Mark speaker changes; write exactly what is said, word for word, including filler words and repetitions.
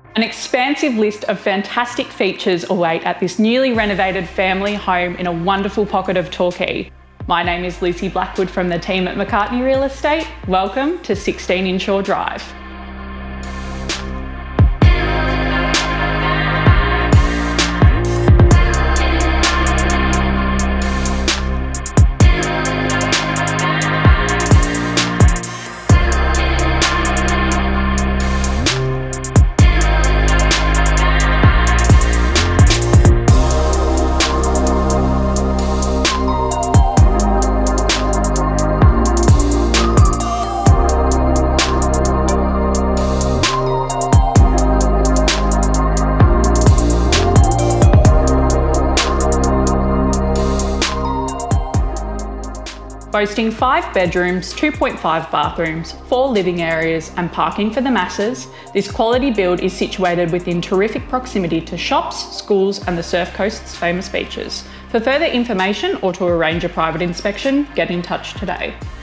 Speaker 1: An expansive list of fantastic features await at this newly renovated family home in a wonderful pocket of Torquay. My name is Lucy Blackwood from the team at McCartney Real Estate. Welcome to sixteen Inshore Drive. Boasting five bedrooms, two point five bathrooms, four living areas and parking for the masses, this quality build is situated within terrific proximity to shops, schools and the Surf Coast's famous beaches. For further information or to arrange a private inspection, get in touch today.